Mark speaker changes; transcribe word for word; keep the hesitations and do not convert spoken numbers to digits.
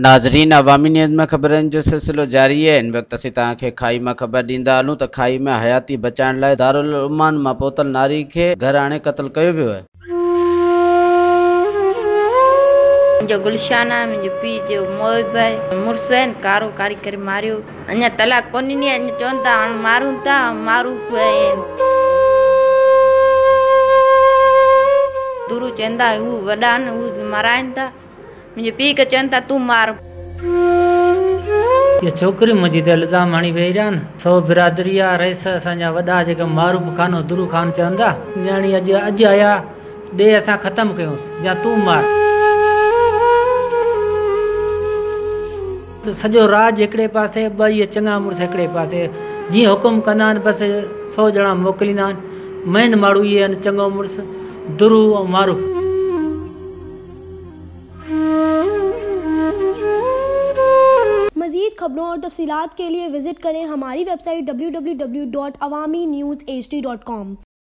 Speaker 1: नाज़रीन, अवामी न्यूज़ में ख़बरनि जो सिलसिलो जारी है। इन वक्त असीं तव्हांखे खाई में ख़बर ॾींदा हलूं त खाई में हयाती बचाइण लाइ दारुल उमान मां पहुतल नारी खे घर आणे क़त्ल कयो वियो आहे।
Speaker 2: मुंहिंजो गुलशाना मुंहिंजो पीउ जो मोहिब भाई मुर्सन कारो कारी करे मारियो। अञा तलाक कोन ॾिनी, अञा चवनि था हाणे मारूं था मारूं दूरू चवंदा हू वॾा आहिनि हू माराइनि था। मुंहिंजे पीउ खे चवनि था तूं मार।
Speaker 3: ये छोकिरी मुंहिंजी त इल्ज़ाम हणी वेही रहिया आहिनि। सौ बिरादरी आहे रईस असांजा वॾा जेके मारूफ खानो दुरू खान चवंदा ॼाणी अॼु अॼु आया ॾे असां ख़तमु कयोसि या तूं मार। सॼो राज हिकिड़े पासे ॿ इहे चङा मुड़ुस हिकिड़े पासे जीअं हुकुम कंदा आहिनि बसि सौ ॼणा मोकिलींदा आहिनि। मेन माण्हू इहे आहिनि चङो मुड़ुस दुरू ऐं मारूफ।
Speaker 4: मज़ीद खबरों और तफसीलात के लिए विजिट करें हमारी website W W W dot Awami news HD dot डॉट कॉम।